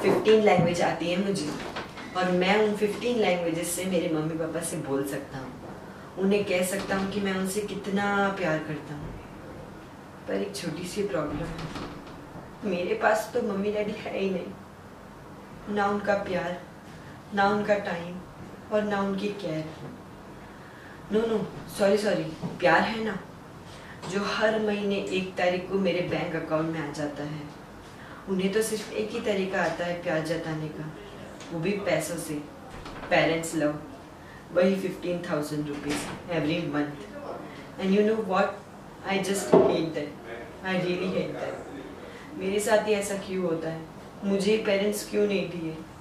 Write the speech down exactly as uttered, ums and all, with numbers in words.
Fifteen language आती है मुझे, और मैं उन फिफ्टीन लैंग्वेजेस से मेरे मम्मी पापा से बोल सकता हूँ, उन्हें कह सकता हूँ कि मैं उनसे कितना प्यार करता हूँ। पर एक छोटी सी प्रॉब्लम है, मेरे पास तो मम्मी डैडी है ही नहीं, ना उनका प्यार, ना उनका टाइम और ना उनकी care. No no sorry sorry प्यार है ना, जो हर महीने एक तारीख को मेरे बैंक अकाउंट में आ जाता है। उन्हें तो सिर्फ एक ही तरीका आता है प्यार जताने का, वो भी पैसों से, पेरेंट्स लव, वही fifteen thousand rupees every month. And you know what, I just hate that, I really hate that. मेरे साथ ही ऐसा क्यों होता है? मुझे पेरेंट्स क्यों नहीं दिए?